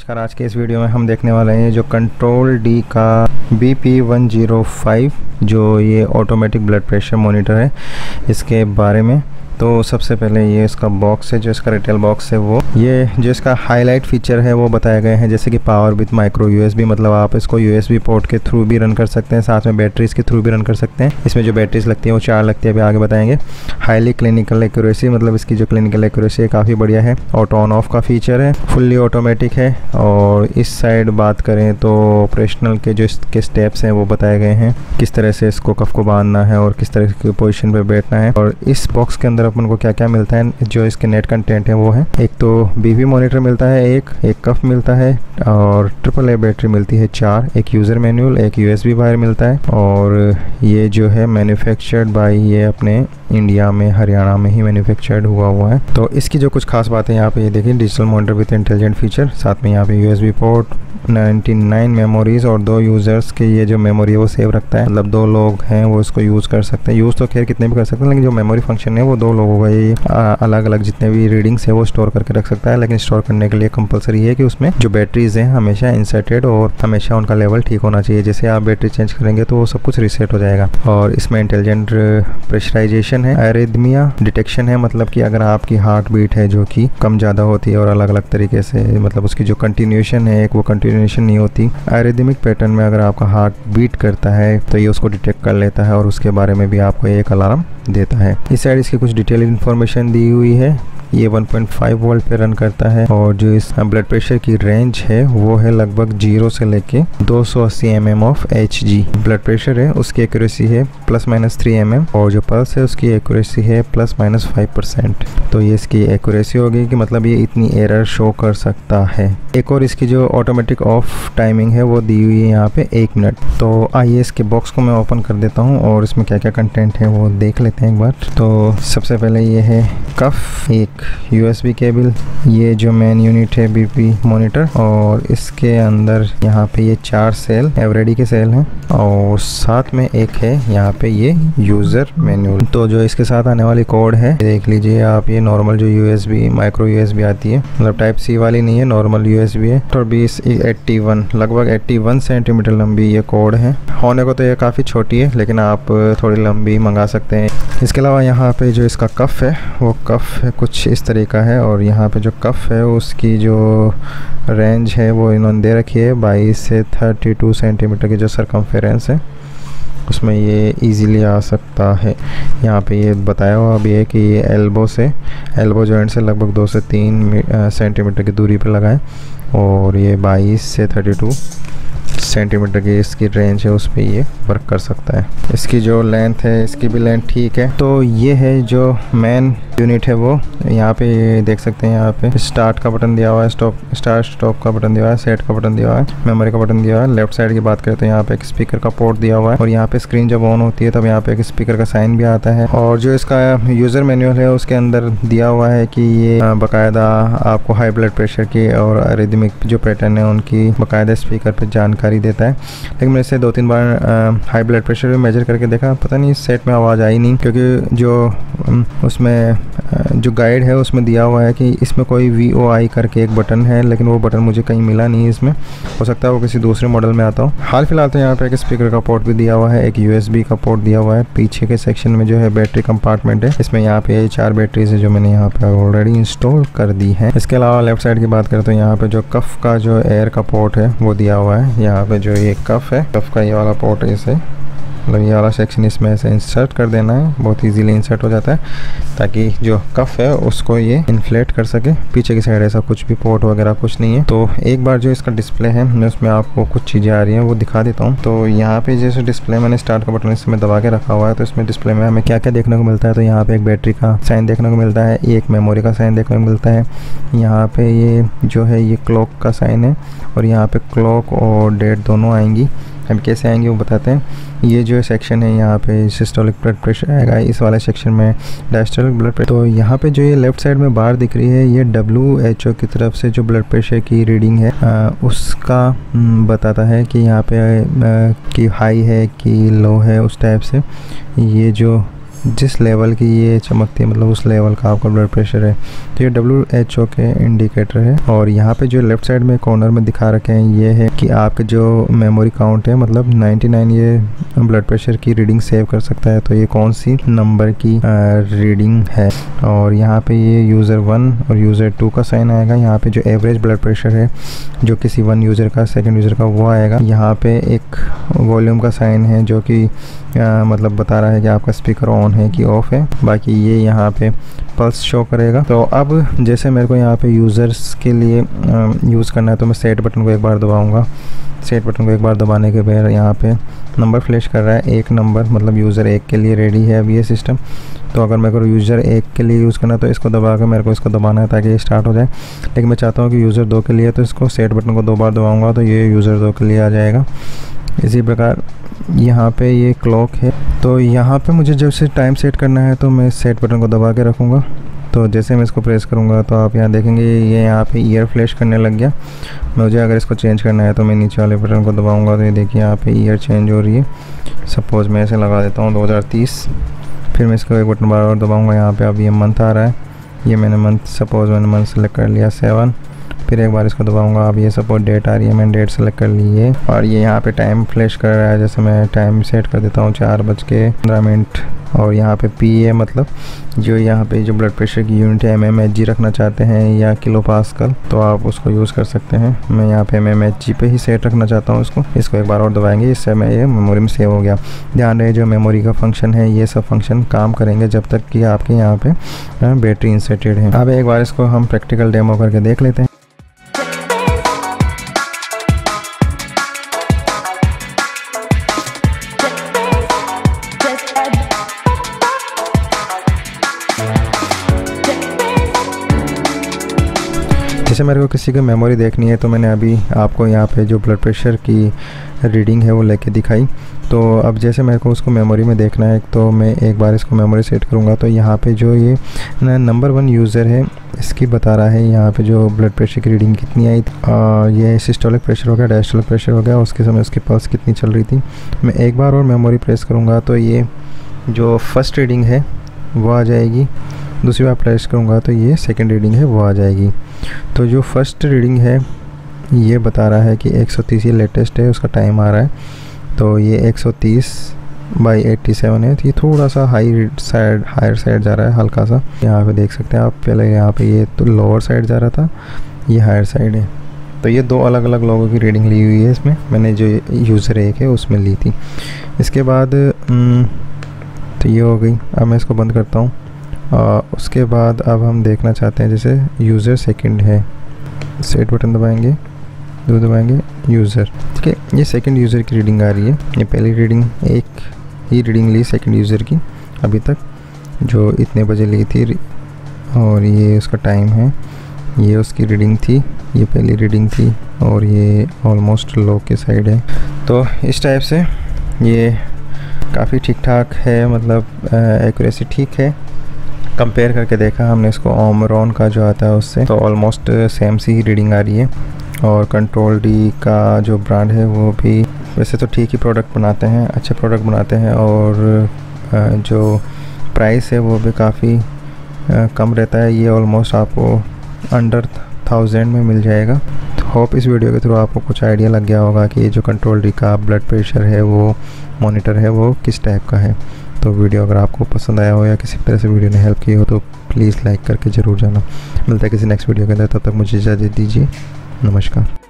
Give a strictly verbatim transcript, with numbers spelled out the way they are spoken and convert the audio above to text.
नमस्कार। आज के इस वीडियो में हम देखने वाले हैं जो कंट्रोल डी का B P one zero five जो ये ऑटोमेटिक ब्लड प्रेशर मॉनिटर है इसके बारे में। तो सबसे पहले ये इसका बॉक्स है, जो इसका रिटेल बॉक्स है वो ये जो इसका हाईलाइट फीचर है वो बताए गए हैं, जैसे कि पावर विथ माइक्रो यूएसबी, मतलब आप इसको यूएसबी पोर्ट के थ्रू भी रन कर सकते हैं, साथ में बैटरीज के थ्रू भी रन कर सकते हैं। इसमें जो बैटरीज लगती है वो चार लगती है, अभी आगे बताएंगे। हाईली क्लिनिकल एक्यूरेसी, मतलब इसकी जो क्लिनिकल एक्यूरेसी है काफ़ी बढ़िया है। ऑटो ऑन ऑफ का फीचर है, फुल्ली ऑटोमेटिक है। और इस साइड बात करें तो ऑपरेशनल के जो इसके स्टेप्स हैं वो बताए गए हैं, किस तरह से इसको कफ को बांधना है और किस तरह की पोजीशन पे बैठना है। और इस बॉक्स के अंदर अपन को क्या क्या मिलता है, जो इसके नेट कंटेंट है वो है, एक तो बीवी मॉनिटर मिलता है, एक एक कफ मिलता है और ट्रिपल ए बैटरी मिलती है चार, एक यूज़र मैनुअल, एक यूएसबी वायर मिलता है। और ये जो है मैन्युफैक्चर्ड बाय ये अपने इंडिया में हरियाणा में ही मैन्युफैक्चर्ड हुआ हुआ है। तो इसकी जो कुछ खास बातें यहाँ पे ये देखिए, digital monitor with intelligent feature, साथ में यहाँ पे यूएसबी पोर्ट, निन्यानवे मेमोरीज और दो यूज़र्स के ये जो मेमोरी है वो सेव रखता है, मतलब दो लोग हैं वो इसको यूज़ कर सकते हैं। यूज़ तो खैर कितने भी कर सकते हैं, लेकिन जो मेमोरी फंक्शन है वो दो लोगों का ये अलग अलग जितने भी रीडिंग्स है वो स्टोर करके रख सकता है। लेकिन स्टोर करने के लिए कंपलसरी है कि उसमें जो बैटरीज हैं हमेशा इंसर्टेड और हमेशा उनका लेवल ठीक होना चाहिए। जैसे आप बैटरी चेंज करेंगे तो वो सब कुछ रीसेट हो जाएगा। और इसमें इंटेलिजेंट प्रेशराइजेशन है, एरिथमिया डिटेक्शन है, मतलब कि अगर आपकी हार्ट बीट है जो कि कम ज़्यादा होती है और अलग अलग तरीके से, मतलब उसकी जो कंटिन्यूशन है एक वो कंटिन्यूशन नहीं होती, एरिथमिक पैटर्न में अगर आपका हार्ट बीट करता है तो ये उसको डिटेक्ट कर लेता है और उसके बारे में भी आपको एक अलार्म देता है। इस साइड इसकी कुछ डिटेल इन्फॉर्मेशन दी हुई है। ये वन पॉइंट फाइव वोल्ट पे रन करता है और जो इस ब्लड प्रेशर की रेंज है वो है लगभग जीरो से लेके दो सौ अस्सी M M of H G. Blood pressure है उसकी एक्यूरेसी है plus minus three M M और जो पल्स है उसकी एक्यूरेसी है प्लस माइनस फाइव परसेंट। तो ये इसकी एक्यूरेसी होगी कि मतलब ये इतनी एरर शो कर सकता है। एक और इसकी जो ऑटोमेटिक ऑफ टाइमिंग है वो दी हुई है यहाँ पे एक मिनट। तो आइए इसके बॉक्स को मैं ओपन कर देता हूँ और इसमें क्या क्या कंटेंट है वो देख लेते हैं एक बार। तो सबसे पहले ये है कफ, एक यूएसबी केबल, ये जो मेन यूनिट है बीपी मॉनिटर, और इसके अंदर यहाँ पे ये चार सेल एवरेडी के सेल हैं और साथ में एक है यहाँ पे ये यूज़र मैनुअल। तो जो इसके साथ आने वाली कोड है देख लीजिए आप, ये नॉर्मल जो यूएसबी माइक्रो यूएसबी आती है, मतलब टाइप सी वाली नहीं है, नॉर्मल यूएसबी है। और बीस एट्टी वन लगभग एट्टी वन सेंटीमीटर लंबी ये कोड है। होने को तो ये काफ़ी छोटी है लेकिन आप थोड़ी लंबी मंगा सकते हैं। इसके अलावा यहाँ पे जो इसका कफ है वो कफ है कुछ इस तरीका है और यहाँ पे जो कफ है उसकी जो रेंज है वो इन्होंने दे रखी है बाईस से थर्टी टू सेंटीमीटर की जो सरकमफेरेंस है उसमें ये इजीली आ सकता है। यहाँ पे ये बताया हुआ भी है कि ये एल्बो से एल्बो जॉइंट से लगभग दो से तीन सेंटीमीटर की दूरी पे लगाएं और ये बाईस से थर्टी टू सेंटीमीटर की इसकी रेंज है उस पर ये वर्क कर सकता है। इसकी जो लेंथ है इसकी भी लेंथ ठीक है। तो ये है जो मेन यूनिट है वो यहाँ पे ये देख सकते हैं, यहाँ पे स्टार्ट का बटन दिया हुआ है, स्टॉप स्टार्ट स्टॉप का बटन दिया हुआ है, सेट का बटन दिया हुआ है, मेमोरी का बटन दिया हुआ है। लेफ्ट साइड की बात करें तो यहाँ पे एक स्पीकर का पोर्ट दिया हुआ है और यहाँ पे स्क्रीन जब ऑन होती है तब यहाँ पे एक स्पीकर का साइन भी आता है। और जो इसका यूज़र मैनुअल है उसके अंदर दिया हुआ है कि ये बाकायदा आपको हाई ब्लड प्रेशर की और एरिथमिक जो पैटर्न है उनकी बाकायदा स्पीकर पर जानकारी देता है। लेकिन मैंने इससे दो तीन बार हाई ब्लड प्रेशर भी मेजर करके देखा, पता नहीं इस सेट में आवाज़ आई नहीं, क्योंकि जो उसमें जो गाइड है उसमें दिया हुआ है कि इसमें कोई वी ओ आई करके एक बटन है, लेकिन वो बटन मुझे कहीं मिला नहीं इसमें, हो सकता है वो किसी दूसरे मॉडल में आता हो। हाल फिलहाल तो यहाँ पे एक स्पीकर का पोर्ट भी दिया हुआ है, एक यूएसबी का पोर्ट दिया हुआ है। पीछे के सेक्शन में जो है बैटरी कंपार्टमेंट है, इसमें यहाँ पे चार बैटरीज है जो मैंने यहाँ पे ऑलरेडी इंस्टॉल कर दी है। इसके अलावा लेफ्ट साइड की बात करें तो यहाँ पे जो कफ का जो एयर का पोर्ट है वो दिया हुआ है। यहाँ पे जो ये कफ है, कफ का ये वाला पोर्ट है, इसे मतलब ये वाला सेक्शन इसमें ऐसे इंसर्ट कर देना है, बहुत इजीली इंसर्ट हो जाता है ताकि जो कफ है उसको ये इन्फ्लेट कर सके। पीछे की साइड ऐसा कुछ भी पोर्ट वगैरह कुछ नहीं है। तो एक बार जो इसका डिस्प्ले है मैं उसमें आपको कुछ चीज़ें आ रही हैं वो दिखा देता हूँ। तो यहाँ पे जैसे डिस्प्ले मैंने स्टार्ट का बटन इसमें दबा के रखा हुआ है, तो इसमें डिस्प्ले में हमें क्या क्या देखने को मिलता है। तो यहाँ पे एक बैटरी का साइन देखने को मिलता है, एक मेमोरी का साइन देखने को मिलता है, यहाँ पे ये जो है ये क्लॉक का साइन है और यहाँ पे क्लॉक और डेट दोनों आएंगी। हम कैसे आएंगे वो बताते हैं। ये जो सेक्शन है यहाँ पे सिस्टोलिक ब्लड प्रेशर आएगा, इस वाले सेक्शन में डायस्टोलिक ब्लड प्रेशर। तो यहाँ पे जो ये लेफ्ट साइड में बार दिख रही है ये डब्ल्यू एच ओ की तरफ से जो ब्लड प्रेशर की रीडिंग है आ, उसका बताता है कि यहाँ पे आ, कि हाई है कि लो है, उस टाइप से। ये जो जिस लेवल की ये चमकती है मतलब उस लेवल का आपका ब्लड प्रेशर है। तो ये डब्ल्यू एच ओ के इंडिकेटर है। और यहाँ पे जो लेफ़्ट साइड में कॉर्नर में दिखा रखे हैं ये है कि आपके जो मेमोरी काउंट है मतलब निन्यानवे ये ब्लड प्रेशर की रीडिंग सेव कर सकता है। तो ये कौन सी नंबर की रीडिंग है। और यहाँ पे ये यूज़र वन और यूज़र टू का साइन आएगा। यहाँ पे जो एवरेज ब्लड प्रेशर है जो किसी वन यूज़र का सेकंड यूज़र का वो आएगा। यहाँ पे एक वॉल्यूम का साइन है जो कि आ, मतलब बता रहा है कि आपका स्पीकर ऑन है कि ऑफ है। बाकी ये यहाँ पे पल्स शो करेगा। तो अब जैसे मेरे को यहाँ पे यूज़र्स के लिए यूज़ करना है तो मैं सेट बटन को एक बार दबाऊँगा। सेट बटन को एक बार दबाने के बाद यहाँ पे नंबर फ्लैश कर रहा है, एक नंबर मतलब यूज़र एक के लिए रेडी है अभी ये सिस्टम। तो अगर मेरे को यूज़र एक के लिए यूज़ करना है तो इसको दबा कर मेरे को इसको दबाना है ताकि ये स्टार्ट हो जाए। लेकिन मैं चाहता हूँ कि यूज़र दो के लिए, तो इसको सेट बटन को दो बार दबाऊँगा तो ये यूज़र दो के लिए आ जाएगा। इसी प्रकार यहाँ पे ये क्लॉक है। तो यहाँ पे मुझे जब से टाइम सेट करना है तो मैं सेट बटन को दबा के रखूँगा। तो जैसे मैं इसको प्रेस करूँगा तो आप यहाँ देखेंगे ये यहाँ पे ईयर फ्लैश करने लग गया। मुझे अगर इसको चेंज करना है तो मैं नीचे वाले बटन को दबाऊँगा तो ये देखिए यहाँ पे ईयर चेंज हो रही है। सपोज़ मैं ऐसे लगा देता हूँ दो हज़ार तीस। फिर मैं इसको एक बटन बार और दबाऊँगा। यहाँ पे अब ये मंथ आ रहा है, ये मैंने मंथ सपोज़ मैंने मंथ सेलेक्ट कर लिया सेवन। फिर एक बार इसको दबाऊंगा। अब ये सपोज डेट आ रही है, मैंने डेट सेलेक्ट कर ली है। और ये यहाँ पे टाइम फ्लैश कर रहा है। जैसे मैं टाइम सेट कर देता हूँ चार बज के पंद्रह मिनट। और यहाँ पे पी ए मतलब जो यहाँ पे जो ब्लड प्रेशर की यूनिट है एम एम एच जी रखना चाहते हैं या किलो पास्कल तो आप उसको यूज़ कर सकते हैं। मैं यहाँ पे एम एम एच जी पे ही सेट रखना चाहता हूँ इसको। इसको एक बार और दबाएंगे, इससे मैं ये मेमोरी में सेव हो गया। ध्यान रहे जो मेमोरी का फंक्शन है ये सब फंक्शन काम करेंगे जब तक कि आपके यहाँ पे बैटरी इंसर्टेड है। अब एक बार इसको हम प्रैक्टिकल डेमो करके देख लेते हैं। जैसे मेरे को किसी की मेमोरी देखनी है तो मैंने अभी आपको यहाँ पे जो ब्लड प्रेशर की रीडिंग है वो लेके दिखाई। तो अब जैसे मेरे को उसको मेमोरी में देखना है तो मैं एक बार इसको मेमोरी सेट करूँगा। तो यहाँ पे जो ये नंबर वन यूज़र है इसकी बता रहा है यहाँ पे जो ब्लड प्रेशर की रीडिंग कितनी आई थी। ये सिस्टोलिक प्रेशर हो गया, डायस्टोलिक प्रेशर हो गया, उसके समय उसकी पल्स कितनी चल रही थी। मैं एक बार और मेमोरी प्रेस करूँगा तो ये जो फर्स्ट रीडिंग है वो आ जाएगी। दूसरी बार प्रेस करूँगा तो ये सेकेंड रीडिंग है वो आ जाएगी। तो जो फर्स्ट रीडिंग है ये बता रहा है कि एक सौ तीस ये लेटेस्ट है, उसका टाइम आ रहा है। तो ये एक सौ तीस बाई सत्तासी है। तो ये थोड़ा सा हाई साइड हायर साइड जा रहा है हल्का सा। यहाँ पे देख सकते हैं आप, पहले यहाँ पे ये तो लोअर साइड जा रहा था, ये हायर साइड है। तो ये दो अलग अलग लोगों की रीडिंग ली हुई है इसमें। मैंने जो यूज़र एक है उसमें ली थी। इसके बाद तो ये हो गई। अब मैं इसको बंद करता हूँ। आ, उसके बाद अब हम देखना चाहते हैं जैसे यूज़र सेकंड है, सेट बटन दबाएंगे, दो दबाएंगे यूज़र। ठीक है, ये सेकंड यूज़र की रीडिंग आ रही है। ये पहली रीडिंग एक ही रीडिंग ली सेकंड यूज़र की अभी तक जो इतने बजे ली थी। और ये उसका टाइम है, ये उसकी रीडिंग थी, ये पहली रीडिंग थी और ये ऑलमोस्ट लो के साइड है। तो इस टाइप से ये काफ़ी ठीक ठाक है, मतलब एक्यूरेसी ठीक है। कंपेयर करके देखा हमने इसको ओमरॉन का जो आता है उससे, तो ऑलमोस्ट सेम सी ही रीडिंग आ रही है। और कंट्रोल डी का जो ब्रांड है वो भी वैसे तो ठीक ही प्रोडक्ट बनाते हैं, अच्छे प्रोडक्ट बनाते हैं। और जो प्राइस है वो भी काफ़ी कम रहता है। ये ऑलमोस्ट आपको अंडर थाउजेंड में मिल जाएगा। तो होप इस वीडियो के थ्रू आपको कुछ आइडिया लग गया होगा कि ये जो कंट्रोल डी का ब्लड प्रेशर है वो मॉनिटर है वो किस टाइप का है। तो वीडियो अगर आपको पसंद आया हो या किसी तरह से वीडियो ने हेल्प की हो तो प्लीज़ लाइक करके ज़रूर जाना। मिलता है किसी नेक्स्ट वीडियो के अंदर, तब तक मुझे इजाज़त दीजिए। नमस्कार।